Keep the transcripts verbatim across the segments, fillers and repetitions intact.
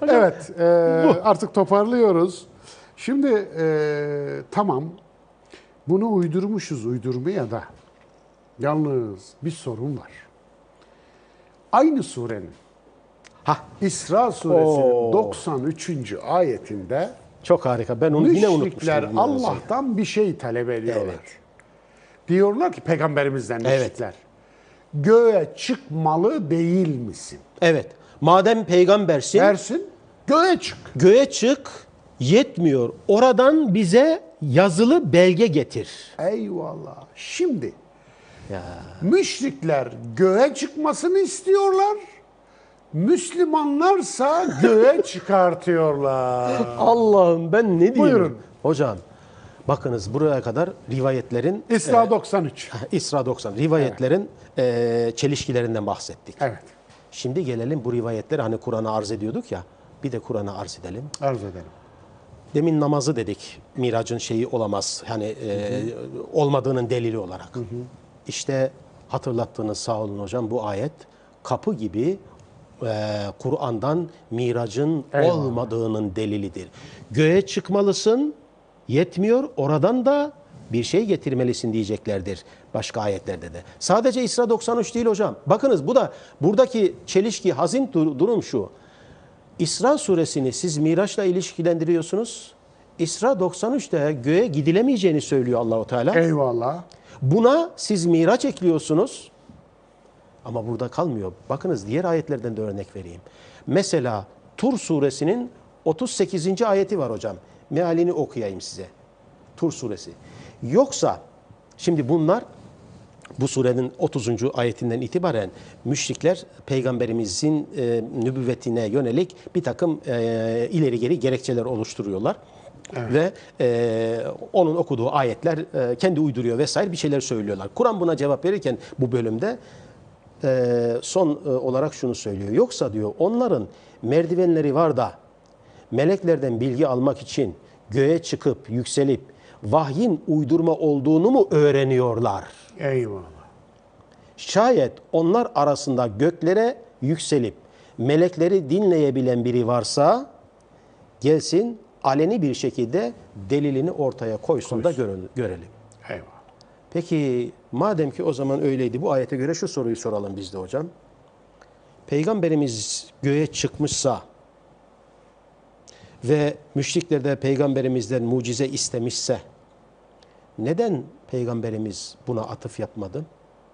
Evet, e, artık toparlıyoruz. Şimdi e, tamam, bunu uydurmuşuz uydurmaya da. Yalnız bir sorun var. Aynı surenin Hah, İsra suresinin Oo. doksan üçüncü ayetinde çok harika. Ben onu yine unutmuştum. müşrikler Allah'tan bir şey talep ediyorlar. Evet. Diyorlar ki peygamberimizden Evet. müşrikler, göğe çıkmalı değil misin? Evet. Madem peygambersin, Dersin, göğe çık. göğe çık, yetmiyor. Oradan bize yazılı belge getir. Eyvallah. Şimdi Ya. müşrikler göğe çıkmasını istiyorlar. Müslümanlarsa göğe çıkartıyorlar. Allah'ım ben ne diyeyim? Buyurun. Hocam bakınız buraya kadar rivayetlerin İsra doksan üç. İsra doksan rivayetlerin e, çelişkilerinden bahsettik. Evet. Şimdi gelelim bu rivayetleri hani Kur'an'a arz ediyorduk ya. Bir de Kur'an'a arz edelim. Arz edelim. Demin namazı dedik. Miracın şeyi olamaz. Hani e, olmadığının delili olarak. Hı hı. İşte hatırlattığınız sağ olun hocam bu ayet kapı gibi e, Kur'an'dan miracın Eyvallah. olmadığının delilidir. Göğe çıkmalısın, yetmiyor. Oradan da bir şey getirmelisin diyeceklerdir başka ayetlerde de. Sadece İsra doksan üç değil hocam. Bakınız bu da buradaki çelişki, hazin dur- durum şu. İsra suresini siz Miraç'la ilişkilendiriyorsunuz. İsra doksan üçte göğe gidilemeyeceğini söylüyor Allahu Teala. Eyvallah. Buna siz Miraç ekliyorsunuz. Ama burada kalmıyor. Bakınız diğer ayetlerden de örnek vereyim. Mesela Tur suresinin otuz sekizinci ayeti var hocam. Mealini okuyayım size. Tur suresi. Yoksa şimdi bunlar bu surenin otuzuncu ayetinden itibaren müşrikler peygamberimizin e, nübüvvetine yönelik bir takım e, ileri geri gerekçeler oluşturuyorlar. Evet. Ve e, onun okuduğu ayetler e, kendi uyduruyor vesaire bir şeyler söylüyorlar. Kur'an buna cevap verirken bu bölümde e, son e, olarak şunu söylüyor. Yoksa diyor onların merdivenleri var da meleklerden bilgi almak için göğe çıkıp yükselip vahyin uydurma olduğunu mu öğreniyorlar? Eyvallah. Şayet onlar arasında göklere yükselip melekleri dinleyebilen biri varsa gelsin aleni bir şekilde delilini ortaya koysun, koysun. da görelim, görelim. Eyvallah. Peki madem ki o zaman öyleydi bu ayete göre şu soruyu soralım biz de hocam. Peygamberimiz göğe çıkmışsa ve müşrikler de peygamberimizden mucize istemişse neden peygamberimiz buna atıf yapmadı?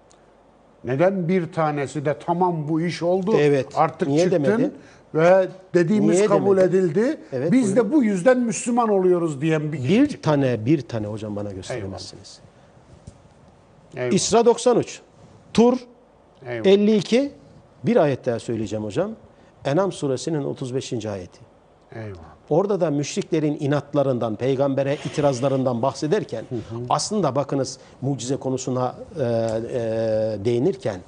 Neden bir tanesi de tamam bu iş oldu Evet. artık Niye çıktın demedi? ve dediğimiz Niye kabul demedi? edildi. Evet, Biz buyurun. de bu yüzden Müslüman oluyoruz diyen bir kişi. Bir tane bir tane hocam bana gösteremezsiniz. Eyvallah. İsra doksan üç, Tur Eyvallah. elli iki, bir ayet daha söyleyeceğim hocam. Enam suresinin otuz beşinci ayeti. Eyvallah. Orada da müşriklerin inatlarından, peygambere itirazlarından bahsederken hı hı. aslında bakınız mucize konusuna e, e, değinirken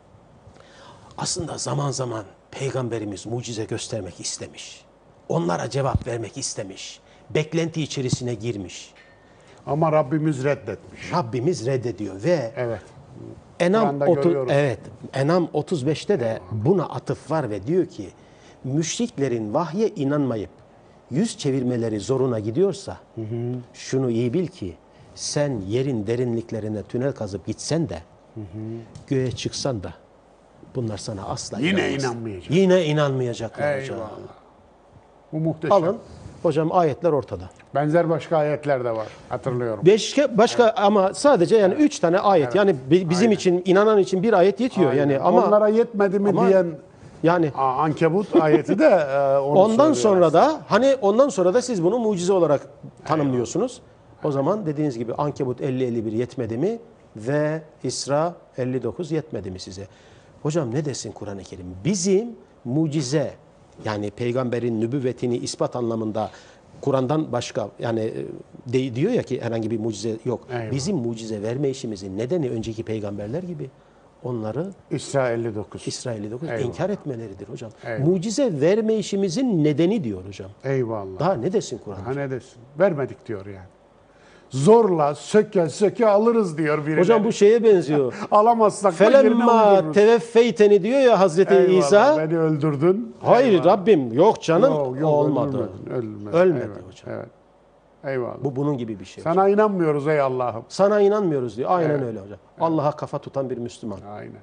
aslında zaman zaman peygamberimiz mucize göstermek istemiş. Onlara cevap vermek istemiş. Beklenti içerisine girmiş. Ama Rabbimiz reddetmiş. Rabbimiz reddediyor ve Evet. Enam, otu, görüyoruz. evet, Enam otuz beşte de buna atıf var ve diyor ki müşriklerin vahye inanmayıp yüz çevirmeleri zoruna gidiyorsa hı hı. şunu iyi bil ki sen yerin derinliklerine tünel kazıp gitsen de hı hı. göğe çıksan da bunlar sana asla Yine inanmaz. inanmayacak. Yine inanmayacaklar hocam. Eyvallah. Bu muhteşem. Alın hocam ayetler ortada. Benzer başka ayetler de var. Hatırlıyorum. Başka başka evet. ama sadece yani üç tane ayet. Evet. Yani bizim Aynen. için inanan için bir ayet yetiyor Aynen. yani ama onlara yetmedi mi ama, diyen yani Ankebut ayeti de e, onu ondan sonra aslında. da hani ondan sonra da siz bunu mucize olarak tanımlıyorsunuz. Eyvallah. O zaman dediğiniz gibi Ankebut elli elli bir yetmedi mi ve İsra elli dokuz yetmedi mi size? Hocam ne desin Kur'an-ı Kerim? Bizim mucize yani peygamberin nübüvvetini ispat anlamında Kur'an'dan başka yani de, diyor ya ki herhangi bir mucize yok. Eyvallah. Bizim mucize verme işimizin nedeni önceki peygamberler gibi onları İsra elli dokuz. İsra elli dokuz Eyvallah. inkar etmeleridir hocam. Eyvallah. Mucize verme işimizin nedeni diyor hocam. Eyvallah. Daha ne desin Kur'an? Daha ne desin? Vermedik diyor yani. zorla söke söke alırız diyor birileri. Hocam bu şeye benziyor. Alamazsak da yerine Felemma uydururuz. teveffeyteni diyor ya Hazreti Eyvallah, İsa. beni öldürdün. Hayır Eyvallah. Rabbim yok canım Yok, yok, olmadı. Ölmedi, ölmedi. Ölmedi Eyvallah, hocam. Evet. Eyvallah. Bu bunun gibi bir şey. Sana inanmıyoruz ey Allah'ım. Sana inanmıyoruz diyor. Aynen Evet. öyle hocam. Allah'a kafa tutan bir Müslüman. Aynen.